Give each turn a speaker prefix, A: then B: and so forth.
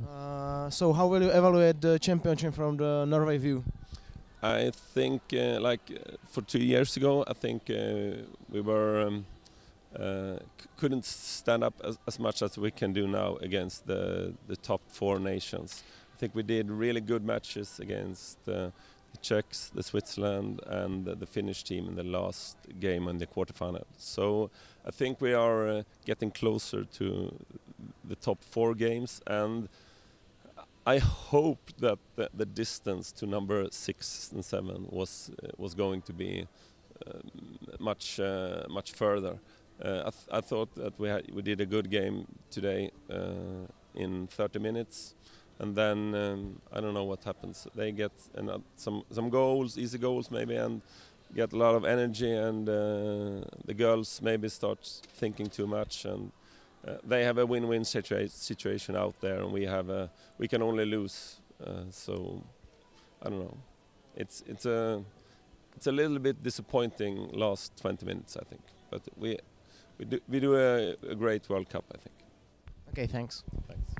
A: So how will you evaluate the championship from the Norway view?
B: I think for 2 years ago, I think we were couldn't stand up as much as we can do now against the top 4 nations. I think we did really good matches against the Czechs, the Switzerland, and the Finnish team in the last game in the quarterfinal. So I think we are getting closer to the top 4 games, and I hope that the distance to number 6 and 7 was going to be much further. I thought that we did a good game today in 30 minutes, and then I don't know what happens. They get some goals, easy goals maybe, and get a lot of energy, and the girls maybe start thinking too much, and they have a win-win situation out there, and we can only lose. So I don't know. It's a little bit disappointing last 20 minutes, I think, but we do a great World Cup, I think.
A: Okay, thanks.
B: Thanks.